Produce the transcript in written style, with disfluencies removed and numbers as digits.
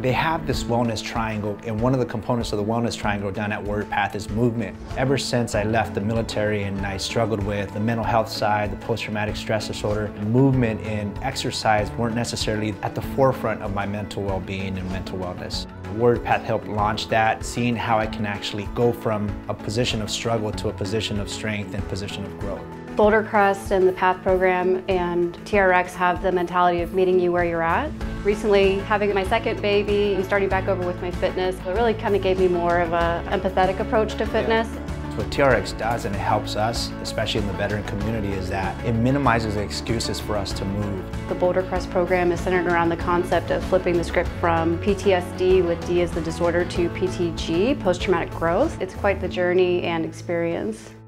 They have this wellness triangle, and one of the components of the wellness triangle down at Boulder PATHH is movement. Ever since I left the military and I struggled with the mental health side, the post-traumatic stress disorder, movement and exercise weren't necessarily at the forefront of my mental well-being and mental wellness. Boulder PATHH helped launch that, seeing how I can actually go from a position of struggle to a position of strength and position of growth. Boulder Crest and the PATHH program and TRX have the mentality of meeting you where you're at. Recently, having my second baby and starting back over with my fitness, it really kind of gave me more of an empathetic approach to fitness. What TRX does, and it helps us, especially in the veteran community, is that it minimizes the excuses for us to move. The Boulder Crest program is centered around the concept of flipping the script from PTSD, with D as the disorder, to PTG, post-traumatic growth. It's quite the journey and experience.